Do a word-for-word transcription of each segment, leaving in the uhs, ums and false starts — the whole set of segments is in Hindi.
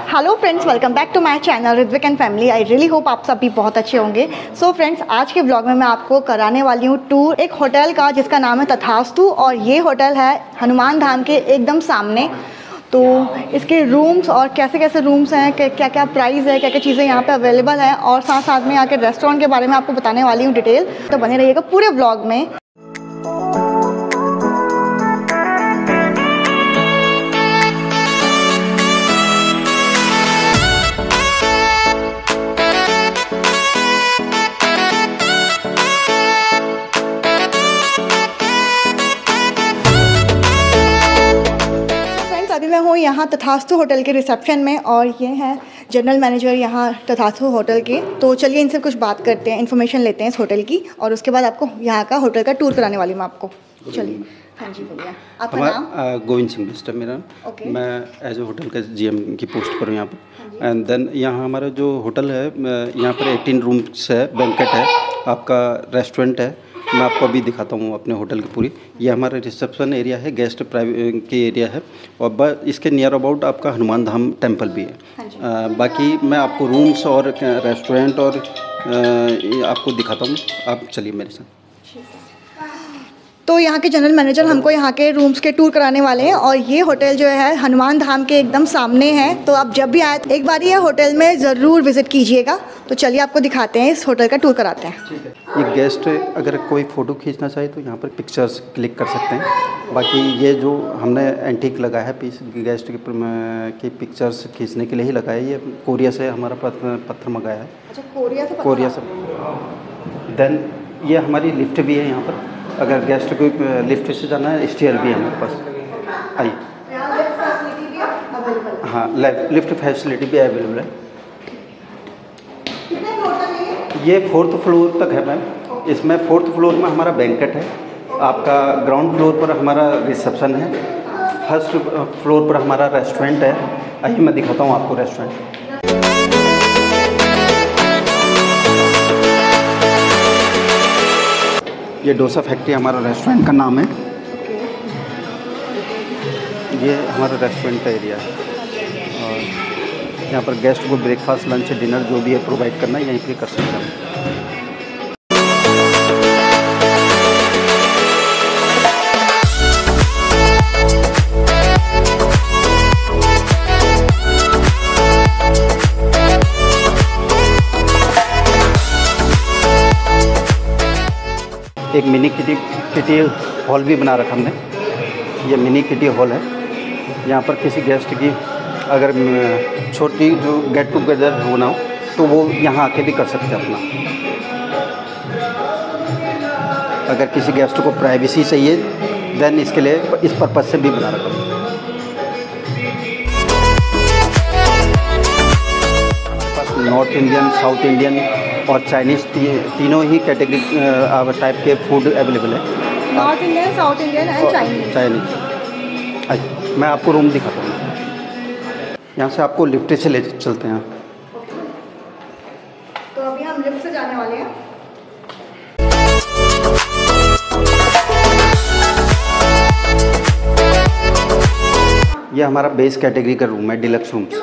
Hello friends, welcome back to my channel Ritvik and family. I really hope आप सभी बहुत अच्छे होंगे। सो so फ्रेंड्स, आज के ब्लॉग में मैं आपको कराने वाली हूँ टूर एक होटल का जिसका नाम है तथास्तु, और ये होटल है हनुमान धाम के एकदम सामने। तो इसके रूम्स और कैसे कैसे रूम्स हैं, क्या क्या प्राइस है, क्या क्या चीज़ें यहाँ पे अवेलेबल हैं, और साथ साथ में यहाँ के रेस्टोरेंट के बारे में आपको बताने वाली हूँ डिटेल। तो बने रहिएगा पूरे ब्लॉग में। अभी मैं हूँ यहाँ तथास्तु होटल के रिसेप्शन में, और ये हैं जनरल मैनेजर यहाँ तथास्तु होटल के। तो चलिए इनसे कुछ बात करते हैं, इन्फॉर्मेशन लेते हैं इस होटल की, और उसके बाद आपको यहाँ का होटल का टूर कराने वाली हूँ मैं आपको। चलिए। हाँ जी, भैया आपका नाम? गोविंद सिंह बिस्ट है मेरा। okay. मैं एज ए होटल का जीएम की पोस्ट पर हूँ यहाँ पर। एंड देन यहाँ हमारा जो होटल है, यहाँ पर एटीन रूम्स है, बैंकेट है, आपका रेस्टोरेंट है। मैं आपको अभी दिखाता हूँ अपने होटल की पूरी। ये हमारा रिसेप्शन एरिया है, गेस्ट प्राइवेट की एरिया है, और बस इसके नियर अबाउट आपका हनुमान धाम टेम्पल भी है। आ, बाकी मैं आपको रूम्स और रेस्टोरेंट और आ, आपको दिखाता हूँ। आप चलिए मेरे साथ। तो यहाँ के जनरल मैनेजर हमको यहाँ के रूम्स के टूर कराने वाले हैं, और ये होटल जो है हनुमान धाम के एकदम सामने है। तो आप जब भी आए एक बार ये होटल में ज़रूर विज़िट कीजिएगा। तो चलिए आपको दिखाते हैं, इस होटल का टूर कराते हैं। ठीक है। ये गेस्ट अगर कोई फ़ोटो खींचना चाहे तो यहाँ पर पिक्चर्स क्लिक कर सकते हैं। बाकी ये जो हमने एंटीक लगाया है पीस, गेस्ट की, की पिक्चर्स खींचने के लिए ही लगाया है। ये कोरिया से हमारा पत्थर पत्थर मंगाया है। अच्छा, कोरिया से? कोरिया से। देन ये हमारी लिफ्ट भी है यहाँ पर, अगर गेस्ट को लिफ्ट से जाना है, स्टेयर भी है हमारे पास। आइए। हाँ, लिफ्ट फैसिलिटी भी अवेलेबल है। ये फोर्थ फ्लोर तक है मैम। इसमें फोर्थ फ्लोर में हमारा बैंकेट है, आपका ग्राउंड फ्लोर पर हमारा रिसेप्शन है, फर्स्ट फ्लोर पर हमारा रेस्टोरेंट है। आइए मैं दिखाता हूँ आपको रेस्टोरेंट। ये डोसा फैक्ट्री हमारा रेस्टोरेंट का नाम है। ये हमारा रेस्टोरेंट का एरिया है, और यहाँ पर गेस्ट को ब्रेकफास्ट, लंच, डिनर जो भी है प्रोवाइड करना है, यहीं पे कर सकते हैं। एक मिनी किटी किटी हॉल भी बना रखा हमने। ये मिनी किटी हॉल है। यहाँ पर किसी गेस्ट की अगर छोटी जो गेट टुगेदर होना हो तो वो यहाँ आके भी कर सकते हैं अपना। अगर किसी गेस्ट को प्राइवेसी चाहिए देन इसके लिए इस पर्पज़ से भी बना रखा है। नॉर्थ इंडियन, साउथ इंडियन और चाइनीज़ ती, तीनों ही कैटेगरी टाइप के फूड अवेलेबल है। North Indian, South Indian and Chinese. Chinese. अच्छा, मैं आपको रूम दिखाता हूँ। यहाँ से आपको लिफ्ट से ले चलते हैं। तो अभी हम लिफ्ट से जाने वाले हैं। ये हमारा बेस कैटेगरी का रूम है, डिलक्स रूम्स।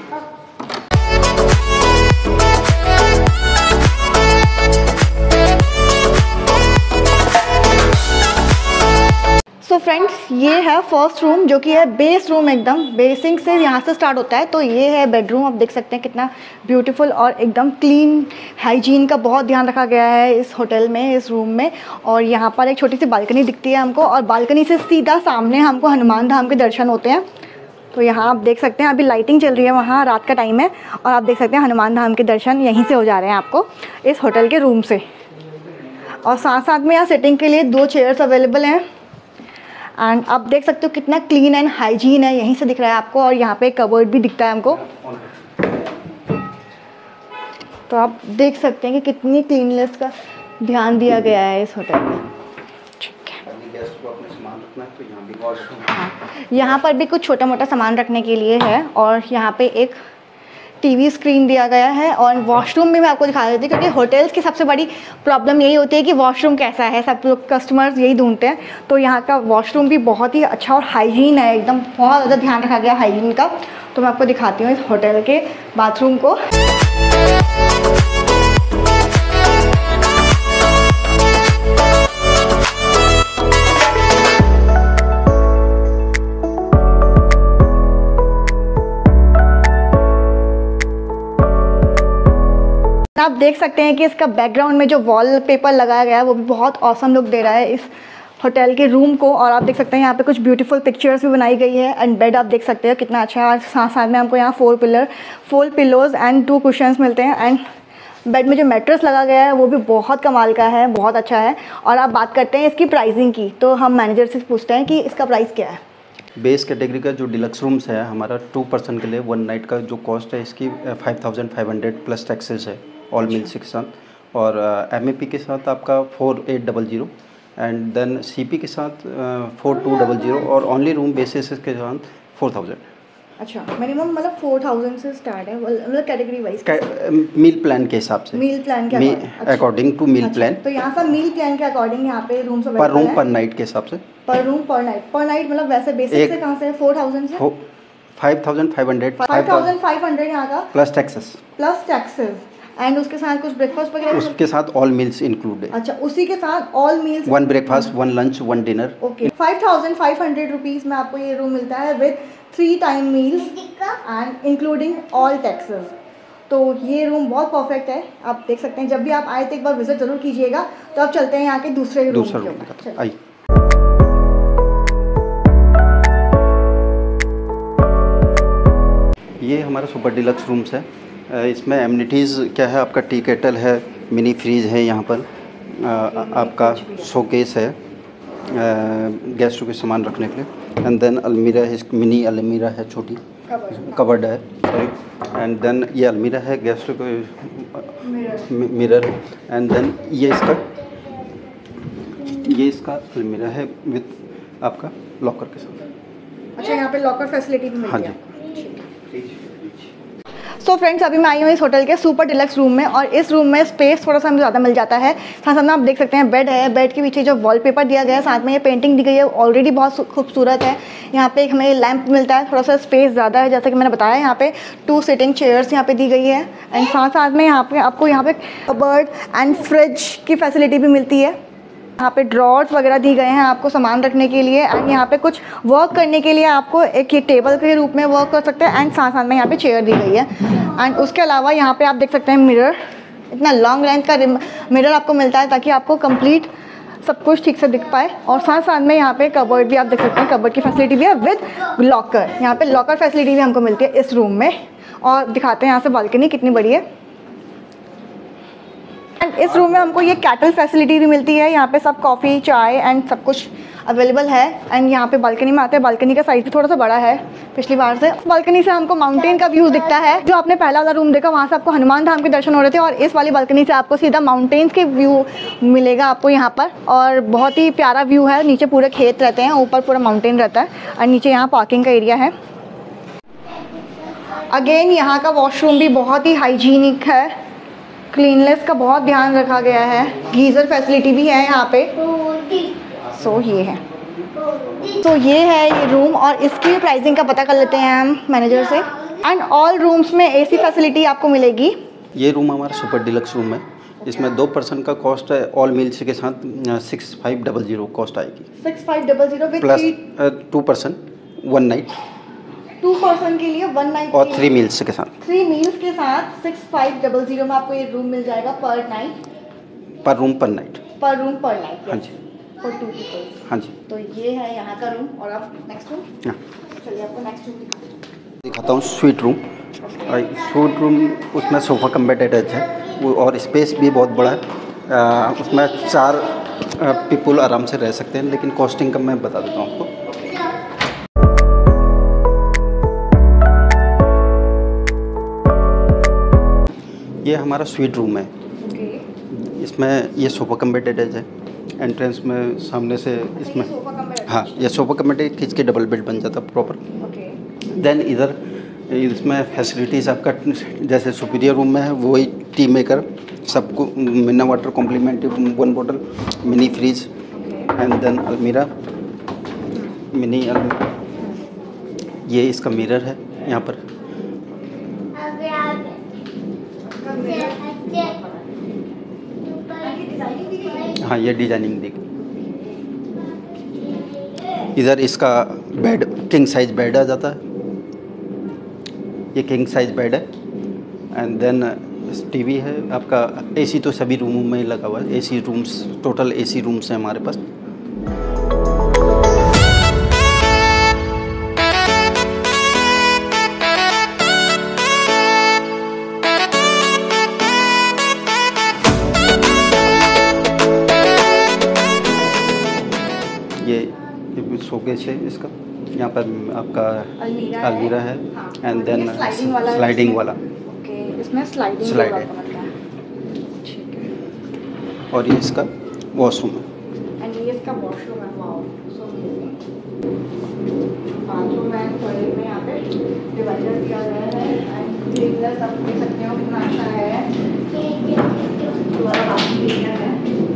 सो फ्रेंड्स, ये है फर्स्ट रूम, जो कि है बेस रूम, एकदम बेसिंग से यहाँ से स्टार्ट होता है। तो ये है बेडरूम। आप देख सकते हैं कितना ब्यूटीफुल और एकदम क्लीन, हाइजीन का बहुत ध्यान रखा गया है इस होटल में, इस रूम में। और यहाँ पर एक छोटी सी बालकनी दिखती है हमको, और बालकनी से सीधा सामने हमको हनुमान धाम के दर्शन होते हैं। तो यहाँ आप देख सकते हैं अभी लाइटिंग चल रही है, वहाँ रात का टाइम है, और आप देख सकते हैं हनुमान धाम के दर्शन यहीं से हो जा रहे हैं आपको इस होटल के रूम से। और साथ साथ में यहाँ सिटिंग के लिए दो चेयर्स अवेलेबल हैं। एंड आप देख सकते हो कितना क्लीन एंड हाइजीन है, यहीं से दिख रहा है आपको। और यहाँ पे कबर्ड भी दिखता है हमको। तो आप देख सकते हैं कि कितनी क्लीननेस का ध्यान दिया गया है इस होटल में। ठीक है। हाँ, यहाँ पर भी कुछ छोटा मोटा सामान रखने के लिए है, और यहाँ पे एक टीवी स्क्रीन दिया गया है। और वॉशरूम भी मैं आपको दिखा देती हूँ, क्योंकि होटल्स की सबसे बड़ी प्रॉब्लम यही होती है कि वॉशरूम कैसा है, सब लोग कस्टमर्स यही ढूंढते हैं। तो यहाँ का वॉशरूम भी बहुत ही अच्छा और हाइजीन है, एकदम बहुत ज़्यादा ध्यान रखा गया हाइजीन का। तो मैं आपको दिखाती हूँ इस होटल के बाथरूम को। आप देख सकते हैं कि इसका बैकग्राउंड में जो वॉलपेपर लगाया गया है वो भी बहुत ऑसम लुक दे रहा है इस होटल के रूम को। और आप देख सकते हैं यहाँ पे कुछ ब्यूटीफुल पिक्चर्स भी बनाई गई है। एंड बेड आप देख सकते हो कितना अच्छा है। साथ साथ में हमको यहाँ four pillar four pillows and two cushions मिलते हैं। एंड बेड में जो मैट्रेस लगा गया है वो भी बहुत कमाल का है, बहुत अच्छा है। और आप बात करते हैं इसकी प्राइसिंग की, तो हम मैनेजर से पूछते हैं कि इसका प्राइस क्या है। बेस कैटेगरी का जो डिलक्स रूम्स है हमारा टू पर्सन के लिए वन नाइट का जो कॉस्ट है इसकी five thousand five hundred plus taxes है ऑल मील्स के साथ। और एम ए पी के साथ आपका four eight double zero and then C P के साथ फोर टू डबल ज़ीरो और ओनली रूम बेसिस के साथ फोर थाउजेंड। अच्छा, मिनिमम मतलब फोर थाउजेंड से स्टार्ट है, मतलब कैटेगरी वाइज मील प्लान के हिसाब से। मील प्लान के अकॉर्डिंग टू मील प्लान। तो यहाँ पर मील प्लान के अकॉर्डिंग यहाँ पे रूम्स पर रूम पर नाइट के हिसाब से। पर रूम पर नाइट पर नाइट मतलब वैसे बेसिक से कहाँ से फोर थाउजेंड से five thousand five hundred five thousand five hundred यहाँ का plus taxes plus taxes. And उसके साथ कुछ ब्रेकफास्ट वगैरह उसके साथ ऑल मील्स इंक्लूड है। अच्छा, उसी के साथ all meals, one breakfast one lunch one dinner. Okay, five thousand five hundred rupees में आपको ये रूम मिलता है with three time meals and including all taxes. तो ये रूम बहुत परफेक्ट है, आप देख सकते हैं। जब भी आप आए तो एक बार विजिट जरूर कीजिएगा। तो आप चलते हैं यहाँ के दूसरे रूम दूसरा रूम आइए। ये हमारा सुपर डिलक्स रूम्स है। इसमें एमिनिटीज़ क्या है, आपका टी केटल है, मिनी फ्रीज है, यहाँ पर आपका शोकेस है गेस्टों के सामान रखने के लिए। एंड देन अलमीरा है, मिनी अलमीरा है, छोटी कवर्ड है सॉरी। एंड देन ये अलमीरा है गेस्टों को मिरर। एंड देन ये इसका ये इसका अलमीरा है विद आपका लॉकर के साथ। अच्छा, यहाँ पे लॉकर फैसिलिटी भी मिलती है। हाँ जी। सो फ्रेंड्स, अभी मैं आई हूँ इस होटल के सुपर डिलक्स रूम में। और इस रूम में स्पेस थोड़ा सा हमें ज़्यादा मिल जाता है। साथ साथ में आप देख सकते हैं बेड है, बेड के पीछे जो वॉलपेपर दिया गया है, साथ में ये पेंटिंग दी गई है, ऑलरेडी बहुत खूबसूरत है। यहाँ पे एक हमें लैंप मिलता है, थोड़ा सा स्पेस ज़्यादा है, जैसा कि मैंने बताया। यहाँ पे टू सिटिंग चेयर्स यहाँ पे दी गई है। एंड साथ साथ में यहाँ पे आपको यहाँ पे कबर्ड एंड फ्रिज की फैसिलिटी भी मिलती है। यहाँ पे ड्रॉर्स वगैरह दी गए हैं आपको सामान रखने के लिए। एंड यहाँ पे कुछ वर्क करने के लिए आपको एक ये टेबल के रूप में वर्क कर सकते हैं। एंड साथ साथ में यहाँ पे चेयर दी गई है। एंड उसके अलावा यहाँ पे आप देख सकते हैं मिरर, इतना लॉन्ग लेंथ का मिरर आपको मिलता है ताकि आपको कंप्लीट सब कुछ ठीक से दिख पाए। और साथ साथ में यहाँ पे कबर्ड भी आप देख सकते हैं, कबर्ड की फैसिलिटी भी है विद लॉकर। यहाँ पे लॉकर फैसिलिटी भी हमको मिलती है इस रूम में। और दिखाते हैं यहाँ से बालकनी कितनी बड़ी है। एंड इस रूम में हमको ये कैटल फैसिलिटी भी मिलती है। यहाँ पे सब कॉफ़ी चाय एंड सब कुछ अवेलेबल है। एंड यहाँ पे बालकनी में आते हैं, बालकनी का साइज़ भी थोड़ा सा बड़ा है पिछली बार से। बालकनी से हमको माउंटेन का व्यू दिखता है। जो आपने पहला वाला रूम देखा वहाँ से आपको हनुमान धाम के दर्शन हो रहे थे, और इस वाली बालकनी से आपको सीधा माउंटेन्स के व्यू मिलेगा आपको यहाँ पर। और बहुत ही प्यारा व्यू है। नीचे पूरे खेत रहते हैं, ऊपर पूरा माउंटेन रहता है, और नीचे यहाँ पार्किंग का एरिया है। अगेन यहाँ का वॉशरूम भी बहुत ही हाइजीनिक है, क्लीननेस का बहुत ध्यान रखा गया है। गीज़र फैसिलिटी भी है यहाँ पे। सो so, ये है तो so, ये है ये रूम। और इसकी प्राइसिंग का पता कर लेते हैं हम मैनेजर से। एंड ऑल रूम्स में एसी फैसिलिटी आपको मिलेगी। ये रूम हमारा सुपर डिलक्स रूम है। इसमें दो पर्सन का कॉस्ट है ऑल मील्स के साथ six five double zero cost आएगी। Six five double zero plus two person one night, two person के लिए वन नाइट और थ्री मील्स के साथ थ्री मील्स के साथ सिक्स फाइव डबल जीरो में आपको ये रूम मिल जाएगा पर नाइट, पर रूम पर नाइट पर रूम पर नाइट। हाँ जी, फॉर टू पीपल्स। हाँ जी। तो ये है यहाँ का रूम। और आप नेक्स्ट रूम, हाँ चलिए आपको नेक्स्ट रूम दिखाता हूँ। स्वीट रूम, स्वीट रूम उसमें सोफ़ा कम बेड अटैच है वो, और स्पेस भी बहुत बड़ा है। आ, उसमें चार पीपल आराम से रह सकते हैं, लेकिन कॉस्टिंग का मैं बता देता हूँ आपको। ये हमारा स्वीट रूम है। इसमें ये सोफ़ा कम बेड अटैच है। एंट्रेंस में सामने से इसमें हाँ, ये सोफ़ा कम बेड खींच के डबल बेड बन जाता है प्रॉपर। देन इधर इसमें फैसिलिटीज़ आपका जैसे सुपीरियर रूम में है वही टी मेकर, सबको mineral water complimentary one bottle, mini fridge and then अलमीरा, मिनी अलमीरा। ये इसका मिरर है यहाँ पर। हाँ, ये डिजाइनिंग देख। इधर इसका बेड किंग साइज बेड आ जाता है, ये किंग साइज बेड है। एंड देन टीवी है आपका। एसी तो सभी रूमों में लगा हुआ है, AC rooms, total AC rooms हैं हमारे पास। ये शोकेस है इसका, यहाँ पर आपका अलमीरा अलमीरा है एंड देन स्लाइडिंग वाला स्लाइडिंग वाला। ओके, इसमें स्लाइडिंग स्लाइड है। ठीक है। और ये इसका वॉशरूम है एंड ये इसका वॉशरूम है। वाओ, सो बाथरूम है, टॉयलेट में यहाँ पे डिवाइडर दिया गया है एंड क्लीनर सब देख सकते हो कितना अच्छा है। दोबारा बाथरूम एरिया है।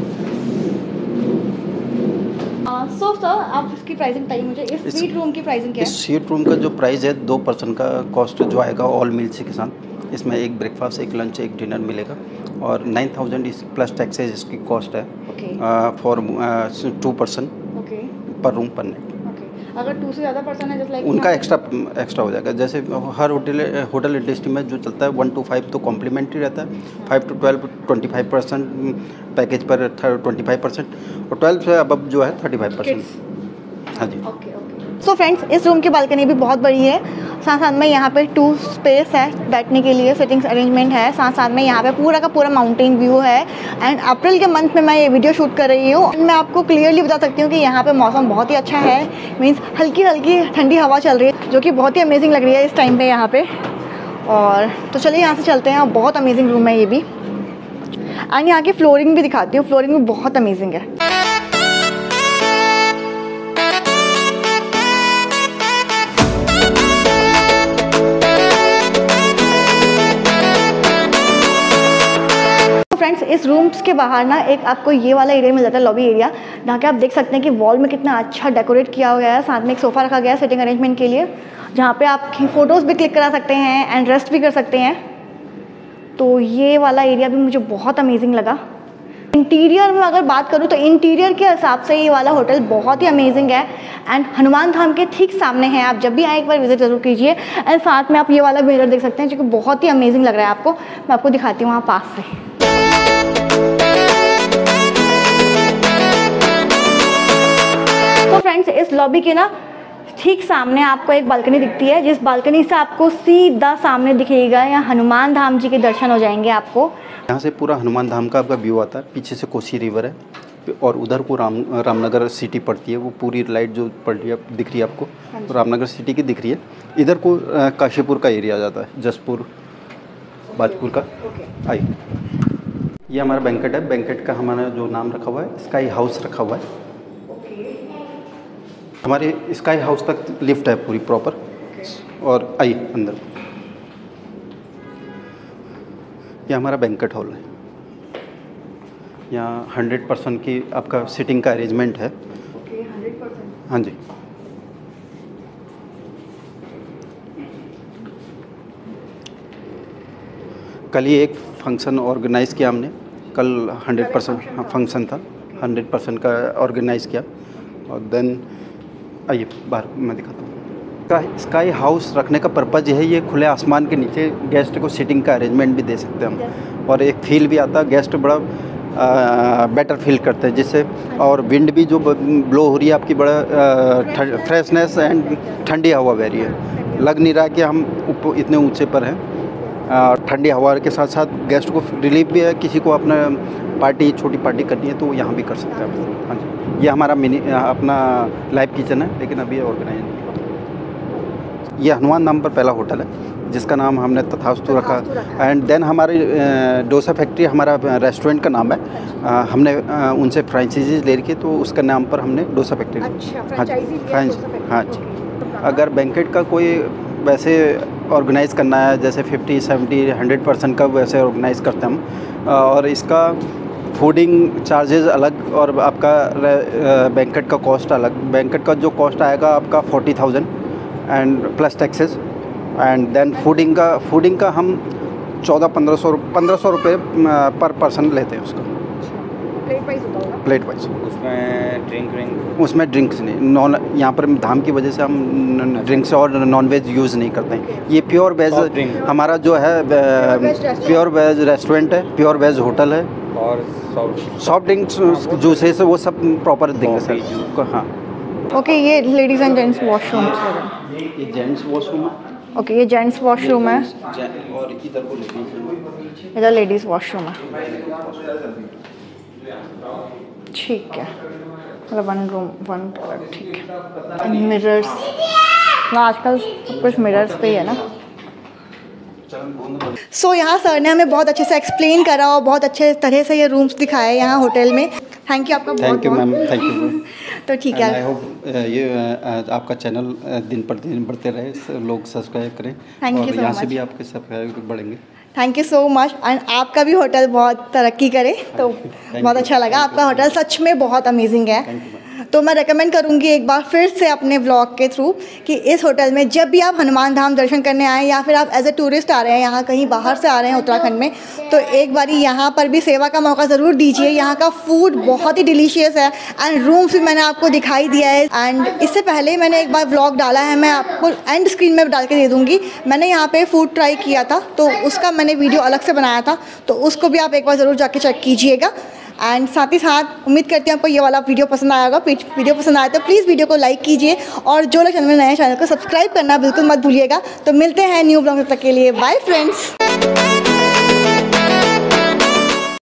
सो सर, आप इसकी प्राइसिंग बताइए मुझे। इस स्वीट रूम की प्राइसिंग क्या है? इस स्वीट रूम का जो प्राइस है दो पर्सन का कॉस्ट जो आएगा ऑल मील्स के साथ। इसमें एक ब्रेकफास्ट, एक लंच, एक डिनर मिलेगा और नाइन थाउजेंड इस प्लस टैक्सेज इसकी कॉस्ट है फॉर टू पर्सन पर रूम पर नाइट। अगर टू से ज़्यादा पर्सन है, जैसे लाइक उनका एक्स्ट्रा एक्स्ट्रा हो जाएगा। जैसे हर होटल होटल इंडस्ट्री में जो चलता है वन टू फाइव तो कॉम्प्लीमेंट्री रहता है, five two twelve twenty five percent package पर ट्वेंटी फाइव परसेंट और ट्वेल्व से अब जो है थर्टी फाइव परसेंट। हाँ जी। Okay okay. सो फ्रेंड्स, इस रूम की बालकनी भी बहुत बड़ी है। साथ साथ में यहाँ पे टू स्पेस है बैठने के लिए, सिटिंग्स अरेंजमेंट है। साथ साथ में यहाँ पे पूरा का पूरा माउंटेन व्यू है। एंड अप्रैल के मंथ में मैं ये वीडियो शूट कर रही हूँ। मैं आपको क्लियरली बता सकती हूँ कि यहाँ पे मौसम बहुत ही अच्छा है। मीन्स हल्की हल्की ठंडी हवा चल रही है जो कि बहुत ही अमेजिंग लग रही है इस टाइम पे यहाँ पे। और तो चलिए यहाँ से चलते हैं। बहुत अमेजिंग रूम है ये भी। एंड यहाँ की फ्लोरिंग भी दिखाती हूँ, फ्लोरिंग भी बहुत अमेजिंग है। फ्रेंड्स, इस रूम्स के बाहर ना एक आपको ये वाला एरिया मिल जाता है, लॉबी एरिया, जहाँ के आप देख सकते हैं कि वॉल में कितना अच्छा डेकोरेट किया गया है। साथ में एक सोफ़ा रखा गया है सिटिंग अरेंजमेंट के लिए, जहाँ पे आप फ़ोटोज़ भी क्लिक करा सकते हैं एंड रेस्ट भी कर सकते हैं। तो ये वाला एरिया भी मुझे बहुत अमेजिंग लगा। इंटीरियर में अगर बात करूँ तो इंटीरियर के हिसाब से ये वाला होटल बहुत ही अमेजिंग है। एंड हनुमान धाम के ठीक सामने है। आप जब भी आए एक बार विजिट जरूर कीजिए। एंड साथ में आप ये वाला मिरर देख सकते हैं जो कि बहुत ही अमेजिंग लग रहा है आपको। मैं आपको दिखाती हूँ वहाँ पास से। तो फ्रेंड्स, इस लॉबी के ना ठीक सामने आपको एक बालकनी दिखती है, जिस बालकनी से आपको सीधा सामने दिखेगा या हनुमान धाम जी के दर्शन हो जाएंगे आपको। यहाँ से पूरा हनुमान धाम का आपका व्यू आता है। पीछे से कोसी रिवर है और उधर को राम रामनगर सिटी पड़ती है। वो पूरी लाइट जो पड़ रही है दिख रही है आपको, तो रामनगर सिटी की दिख रही है। इधर को काशीपुर का एरिया आ जाता है, जसपुर बाजपुर का। आइए, ये हमारा बैंकेट है। बैंकेट का हमारा जो नाम रखा हुआ है स्काई हाउस रखा हुआ है। हमारे स्काई हाउस तक लिफ्ट है पूरी प्रॉपर। और आइए अंदर, ये हमारा बैंकेट हॉल है। यहाँ हंड्रेड परसेंट की आपका सिटिंग का अरेंजमेंट है। Okay, hundred percent. हाँ जी। कल ही एक फंक्शन ऑर्गेनाइज किया हमने। कल हंड्रेड परसेंट फंक्शन था, हंड्रेड परसेंट का ऑर्गेनाइज किया। और देन आइए बाहर मैं दिखाता हूँ। स्काई स्काई हाउस रखने का पर्पज़ ये है, ये खुले आसमान के नीचे गेस्ट को सिटिंग का अरेंजमेंट भी दे सकते हैं हम। और एक फील भी आता है, गेस्ट बड़ा आ, बेटर फील करते हैं जिससे। और विंड भी जो ब्लो हो रही है आपकी, बड़ा फ्रेशनेस एंड ठंडी हवा बह रही है। लग नहीं रहा कि हम ऊपर इतने ऊंचे पर हैं। ठंडी हवा के साथ साथ गेस्ट को रिलीफ भी है। किसी को अपना पार्टी, छोटी पार्टी करनी है तो यहाँ भी कर सकते हैं। हाँ जी, ये हमारा मिनी अपना लाइव किचन है, लेकिन अभी ऑर्गेनाइज। ये हनुमान नाम पर पहला होटल है जिसका नाम हमने तथास्तु रखा। एंड देन हमारी डोसा फैक्ट्री हमारा रेस्टोरेंट का नाम है। आ, हमने आ, उनसे फ्रेंचाइजीज ले रखी, तो उसका नाम पर हमने डोसा फैक्ट्री। अच्छा, हाँ जी, फ्रेंच हाँ जी। अगर बैंकेट का कोई वैसे ऑर्गेनाइज़ करना है, जैसे फिफ्टी सेवेंटी हंड्रेड परसेंट का वैसे ऑर्गेनाइज़ करते हैं हम। और इसका फूडिंग चार्जेस अलग और आपका बैंकेट का कॉस्ट अलग। बैंकेट का जो कॉस्ट आएगा आपका forty thousand and plus taxes, and then fooding का फूडिंग का हम चौदह पंद्रह सौ पंद्रह सौ रुपये पर पर्सन लेते हैं उसका, प्लेट वाइज होता होगा। Plate wise. उसमें ड्रिंक ड्रिंक उसमें ड्रिंक्स नहीं, नॉन यहाँ पर धाम की वजह से हम ड्रिंक्स और नॉन वेज यूज़ नहीं करते हैं। ये प्योर वेज हमारा जो है, प्योर वेज रेस्टोरेंट है, प्योर वेज होटल है। और सॉफ्ट ड्रिंक्स, जूसेस, वो सब प्रॉपर देंगे सर। हाँ ओके, ये लेडीज़ एंड जेंट्स वॉशरूम। ये जेंट्स वॉशरूम है। ओके, ये जेंट्स वॉशरूम है और इधर को लेडीज, इधर लेडीज़ वॉशरूम है। ठीक है, मतलब वन रूम वन टॉयलेट, ठीक है। मिरर्स ना, आजकल सब कुछ मिरर्स पे ही है ना। सो so, यहाँ सर ने हमें बहुत अच्छे से एक्सप्लेन करा और बहुत अच्छे तरह से ये रूम्स दिखाए यहाँ होटल में। थैंक यू आपका बहुत। Thank you ma'am, thank you. तो ठीक है, आई होप ये uh, आपका चैनल दिन पर दिन बढ़ते रहे, लोग सब्सक्राइब करें। थैंक यू और सो यहाँ मच। से भी आपके सब्सक्राइब बढ़ेंगे। Thank you so much. And आपका भी होटल बहुत तरक्की करे, तो बहुत अच्छा लगा। आपका होटल सच में बहुत अमेजिंग है। तो मैं रेकमेंड करूँगी एक बार फिर से अपने ब्लॉग के थ्रू कि इस होटल में जब भी आप हनुमान धाम दर्शन करने आएँ या फिर आप एज ए टूरिस्ट आ रहे हैं, यहाँ कहीं बाहर से आ रहे हैं उत्तराखंड में, तो एक बारी यहाँ पर भी सेवा का मौका ज़रूर दीजिए। यहाँ का फूड बहुत ही डिलीशियस है एंड रूम्स भी मैंने आपको दिखाई दिया है। एंड इससे पहले मैंने एक बार व्लॉग डाला है, मैं आपको एंड स्क्रीन में डाल के दे दूँगी। मैंने यहाँ पर फूड ट्राई किया था, तो उसका मैंने वीडियो अलग से बनाया था, तो उसको भी आप एक बार ज़रूर जाके चेक कीजिएगा। एंड साथ ही साथ उम्मीद करती हूँ आपको ये वाला वीडियो पसंद आया होगा। वीडियो पसंद आया तो प्लीज़ वीडियो को लाइक कीजिए और जो लोग चैनल में नए चैनल को सब्सक्राइब करना बिल्कुल मत भूलिएगा। तो मिलते हैं न्यू ब्लॉग, तब तक के लिए बाय फ्रेंड्स।